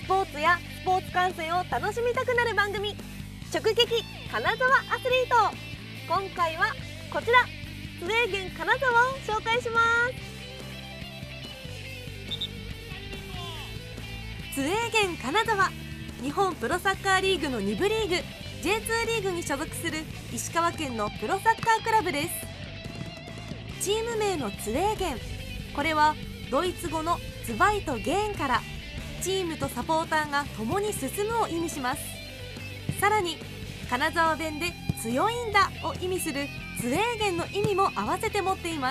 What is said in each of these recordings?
ポーツやスポーツ観戦を楽しみたくなる番組、直撃金沢アスリート。今回はこちら、スウェーゲン金沢を紹介します。スウェーゲン金沢、日本プロサッカーリーグの2部リーグ J2 リーグに所属する石川県のプロサッカークラブです。チーム名のツウェーゲン、これはドイツ語のツバイとゲーンからチームとサポーターが共に進むを意味します。さらに金沢弁で強いんだを意味するツウェーゲンの意味も合わせて持っています。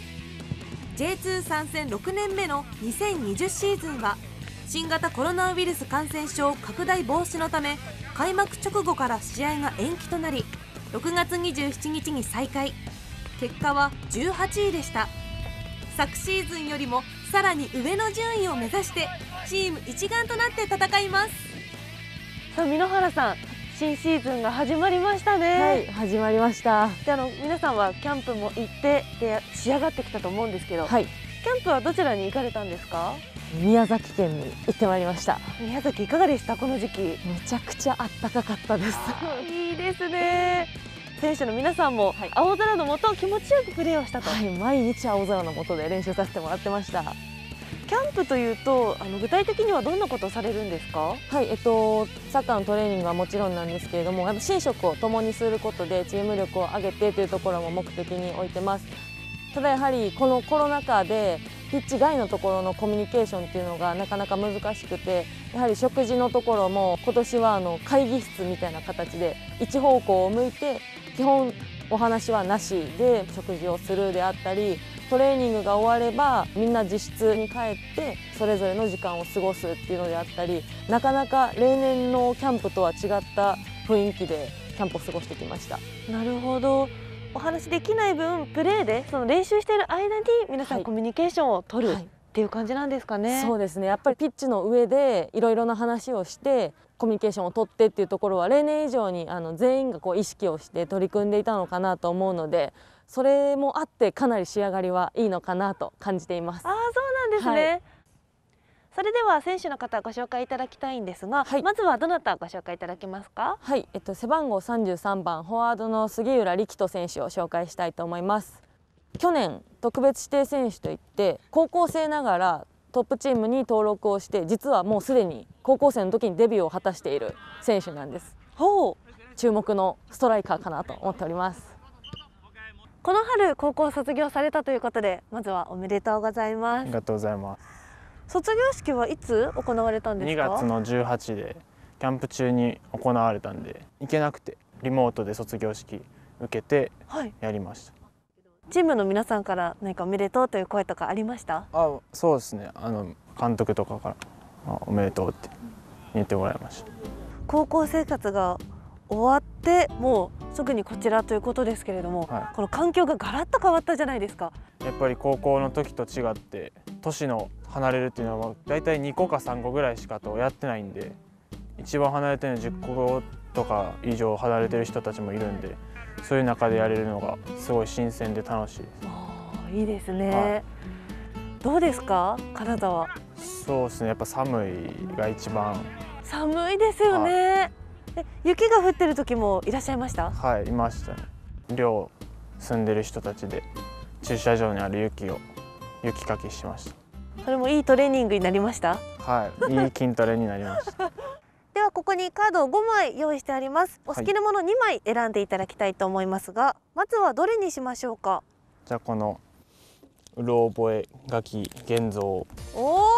J2 参戦6年目の2020シーズンは新型コロナウイルス感染症拡大防止のため開幕直後から試合が延期となり、6月27日に再開。結果は18位でした。昨シーズンよりもさらに上の順位を目指してチーム一丸となって戦います。さあ箕原さん、新シーズンが始まりましたね。 はい、始まりました。 で皆さんはキャンプも行ってで仕上がってきたと思うんですけど、 はい、 キャンプはどちらに行かれたんですか？ 宮崎県に行ってまいりました。 宮崎いかがでした？この時期めちゃくちゃ暖かかったです。 いいですね。選手の皆さんも青空の下気持ちよくプレーをしたと。 はい、毎日青空の下で練習させてもらってました。 キャンプというと具体的にはどんなことをされるんですか？ はい、サッカーのトレーニングはもちろんなんですけれども、やっぱ寝食を共にすることでチーム力を上げてというところも目的に置いてます。ただやはりこのコロナ禍でピッチ外のところのコミュニケーションっていうのがなかなか難しくて、やはり食事のところも今年は会議室みたいな形で一方向を向いて基本お話はなしで食事をするであったり、トレーニングが終わればみんな自室に帰ってそれぞれの時間を過ごすっていうのであったり、なかなか例年のキャンプとは違った雰囲気でキャンプを過ごしてきました。 なるほど。お話できない分プレーでその練習している間に皆さんコミュニケーションを取る、っていう感じなんですかね。 そうですね、やっぱりピッチの上でいろいろな話をしてコミュニケーションを取ってっていうところは例年以上に全員が意識をして取り組んでいたのかなと思うので、それもあってかなり仕上がりはいいのかなと感じています。 そうなんですね。それでは選手の方ご紹介いただきたいんですが、まずはどなたご紹介いただけますか？ はい、背番号33番フォワードの杉浦力斗選手を紹介したいと思います。去年特別指定選手といって高校生ながらトップチームに登録をして、実はもうすでに高校生の時にデビューを果たしている選手なんです。注目のストライカーかなと思っております。 この春高校を卒業されたということで、まずはおめでとうございます。 ありがとうございます。 卒業式はいつ行われたんですか？ 2月の18でキャンプ中に行われたんで行けなくて、リモートで卒業式受けてやりました。 チームの皆さんから何かおめでとうという声とかありました？ そうですね、監督とかからおめでとうって言ってもらいました。 高校生活が終わってもうすぐにこちらということですけれども、この環境がガラッと変わったじゃないですか。 やっぱり高校の時と違って年の離れるっていうのはだいたい2個か3個ぐらいしかやってないんで、一番離れてるの10個とか以上離れてる人たちもいるんで、そういう中でやれるのがすごい新鮮で楽しいです。 いいですね。どうですか金沢？ そうですね、やっぱ寒いが一番。 寒いですよね。雪が降ってる時もいらっしゃいました？ はい、いましたね。寮住んでる人たちで駐車場にある雪を雪かきしました。 それもいいトレーニングになりました？ はい、いい筋トレになりましたではここにカードを5枚用意してあります。お好きなもの2枚選んでいただきたいと思いますが、まずはどれにしましょうか？ じゃあこのうろ覚え書き現像。 現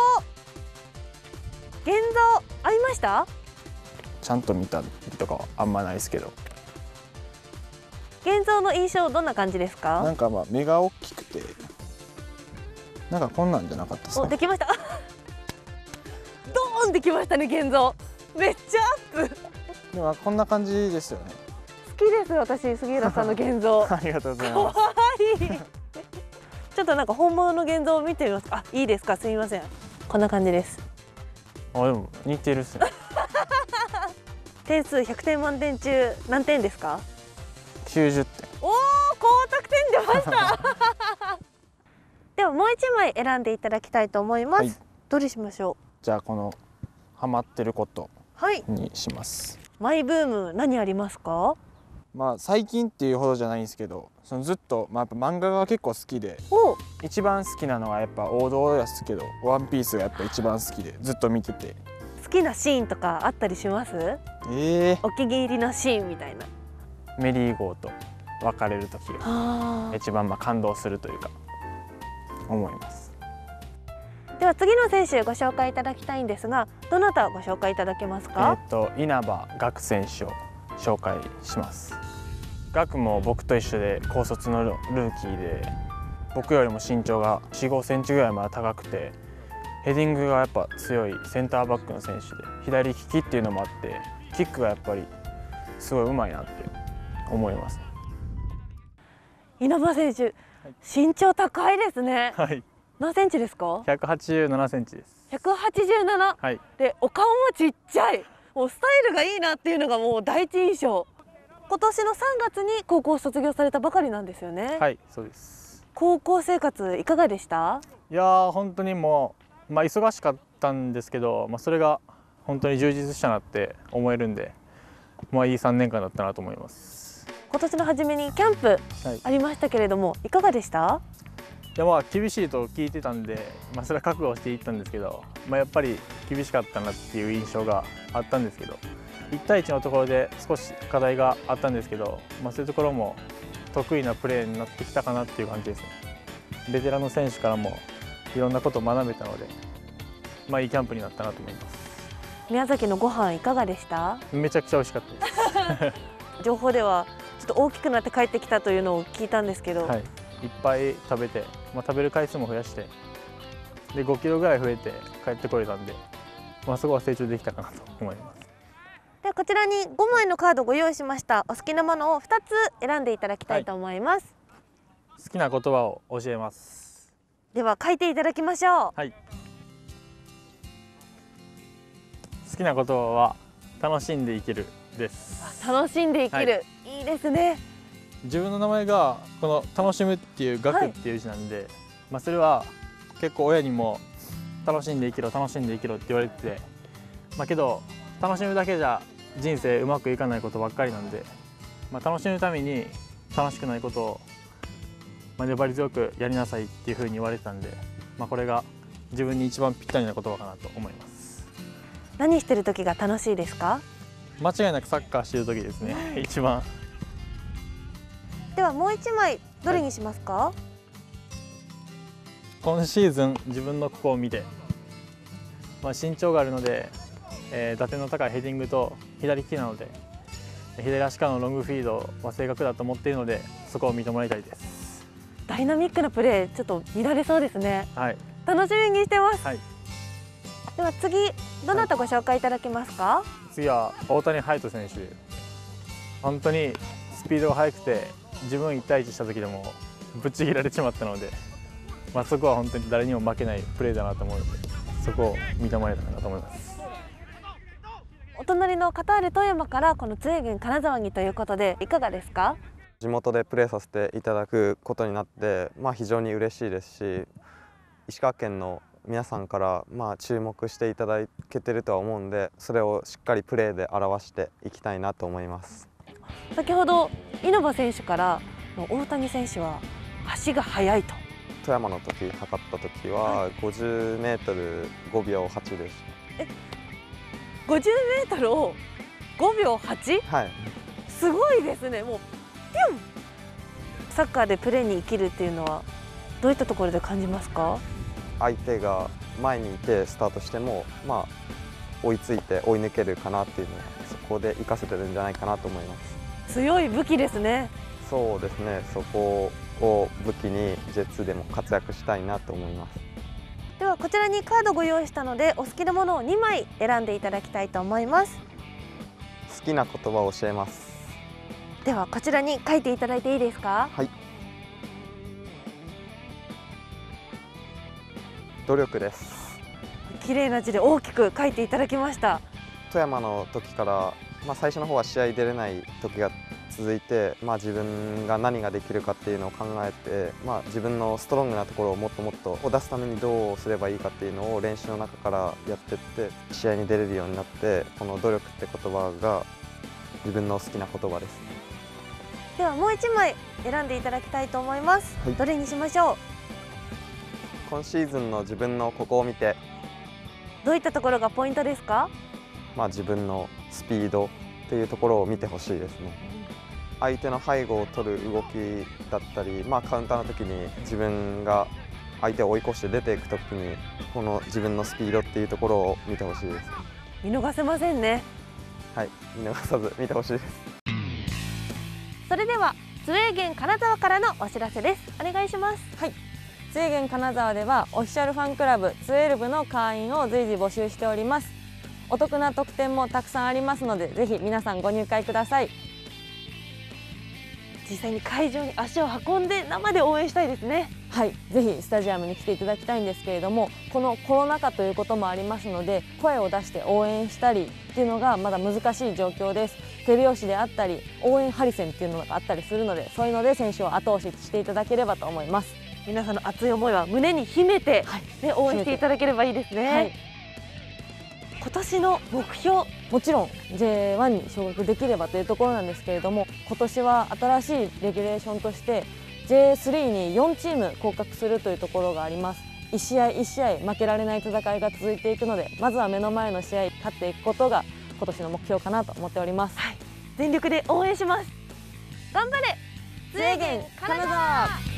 像合いました？ ちゃんと見たりとかはあんまないですけど。 現像の印象どんな感じですか？ なんか目が大きくて、なんかこんなんじゃなかったですか？ できましたドーンできましたね。現像めっちゃアップ。 でもこんな感じですよね。 好きです私、杉浦さんの現像ありがとうございます。 かわいいちょっとなんか本物の現像を見てみますか？いいですか？すみません。こんな感じです。 でも似てるっすね。 点数100点満点中何点ですか ？90点。 高得点出ましたではもう1枚選んでいただきたいと思います。どれしましょう？ じゃあこのハマってることはい、 にします。 マイブーム何ありますか？ 最近っていうほどじゃないんですけど、ずっと、やっぱ漫画が結構好きで、 お、 一番好きなのはやっぱ王道ですけど、ワンピースがやっぱ一番好きでずっと見てて。 好きなシーンとかあったりします？お気に入りのシーンみたいな。 メリーゴーと別れる時が一番感動するというか思います。 では次の選手ご紹介いただきたいんですが、どなたご紹介いただけますか？ 稲葉岳選手を紹介します。岳も僕と一緒で高卒のルーキーで、僕よりも身長が4、5センチぐらいまで高くて、ヘディングがやっぱ強いセンターバックの選手で、左利きっていうのもあってキックがやっぱりすごい上手いなって思います。 稲葉選手、身長高いですね。 はい。 何センチですか 187センチです。 187。 はい。 で、お顔もちっちゃい。もうスタイルがいいなっていうのがもう第一印象。今年の3月に高校を卒業されたばかりなんですよね。 はい、そうです。 高校生活いかがでした？ いやー、本当にもう忙しかったんですけど、それが本当に充実したなって思えるんで、いい3年間だったなと思います。 今年の初めにキャンプありましたけれども、いかがでした？ いや、厳しいと聞いてたんで、それは覚悟していったんですけど、やっぱり厳しかったなっていう印象があったんですけど、1対1のところで少し課題があったんですけど、そういうところも得意なプレーになってきたかなっていう感じですね。ベテランの選手からもいろんなことを学べたので、いいキャンプになったなと思います。 宮崎のご飯いかがでした？ めちゃくちゃ美味しかったです。 情報ではちょっと大きくなって帰ってきたというのを聞いたんですけど、 はい、いっぱい食べて、食べる回数も増やしてで5キロぐらい増えて帰ってこれたんで、そこは成長できたかなと思います。 ではこちらに5枚のカードご用意しました。お好きなものを2つ選んでいただきたいと思います。 はい、好きな言葉を教えます。 では書いていただきましょう。 はい、好きな言葉は楽しんで生きるです。 楽しんで生きる、はい、いいですね。 自分の名前がこの楽しむっていう学っていう字なんで、それは結構親にも楽しんで生きろ楽しんで生きろって言われてて、けど楽しむだけじゃ人生うまくいかないことばっかりなんで、楽しむために楽しくないことを粘り強くやりなさいっていうふうに言われてたんで、これが自分に一番ぴったりな言葉かなと思います。 何してる時が楽しいですか？ 間違いなくサッカーしてる時ですね、一番。 ではもう1枚どれにしますか？はい、 今シーズン自分のここを見て、身長があるので、打点の高いヘディングと左利きなので、左足からのロングフィードは正確だと思っているので、そこを見てもらいたいです。 ダイナミックなプレーちょっと見られそうですね。 はい、 楽しみにしてます。 はい、 では次どなたご紹介いただけますか？ 次は大谷隼人選手。本当にスピードが速くて、自分1対1した時でもぶっちぎられてしまったので、そこは本当に誰にも負けないプレーだなと思うので、そこを見てもらえたらなと思います。 お隣のカタール富山からこの津江郡金沢にということで、いかがですか？ 地元でプレーさせていただくことになって、非常に嬉しいですし、石川県の皆さんから注目していただけてるとは思うんで、それをしっかりプレーで表していきたいなと思います。 先ほど稲葉選手から大谷選手は足が速いと。 富山の時測った時は50メートル5秒8でした。 50メートルを5秒 8？ はい。 すごいですね。もうピュン。サッカーでプレーに生きるっていうのはどういったところで感じますか？ 相手が前にいてスタートしても、追いついて追い抜けるかなっていうのはそこで活かせてるんじゃないかなと思います。 強い武器ですね。 そうですね。そこを武器に J2 でも活躍したいなと思います。 ではこちらにカードご用意したので、お好きなものを2枚選んでいただきたいと思います。 好きな言葉を教えます。 ではこちらに書いていただいていいですか？ はい。努力です。 綺麗な字で大きく書いていただきました。 富山の時から、最初の方は試合出れない時が続いて、自分が何ができるかっていうのを考えて、自分のストロングなところをもっともっと出すためにどうすればいいかっていうのを練習の中からやってって試合に出れるようになって、この努力って言葉が自分の好きな言葉です。 ではもう1枚選んでいただきたいと思います、 はい、 どれにしましょう。 今シーズンの自分のここを見て、 どういったところがポイントですか？ 自分のスピードっていうところを見てほしいですね。相手の背後を取る動きだったり、カウンターの時に自分が相手を追い越して出ていく時にこの自分のスピードっていうところを見てほしいです。 見逃せませんね。 はい、見逃さず見てほしいです。 それではスウェーゲン金沢からのお知らせです。お願いします。 はい、スウェーゲン金沢ではオフィシャルファンクラブ12の会員を随時募集しております。お得な特典もたくさんありますので、ぜひ皆さんご入会ください。 実際に会場に足を運んで生で応援したいですね。 はい、ぜひスタジアムに来ていただきたいんですけれども、このコロナ禍ということもありますので、声を出して応援したりっていうのがまだ難しい状況です。手拍子であったり応援ハリセンっていうのがあったりするので、そういうので選手を後押ししていただければと思います。 皆さんの熱い思いは胸に秘めて、応援していただければいいですね。はい、今年の目標、 もちろん J1 に昇格できればというところなんですけれども、今年は新しいレギュレーションとして J3 に4チーム降格するというところがあります。1試合1試合負けられない戦いが続いていくので、まずは目の前の試合勝っていくことが今年の目標かなと思っております。 はい、全力で応援します。頑張れスウェーゲン金沢。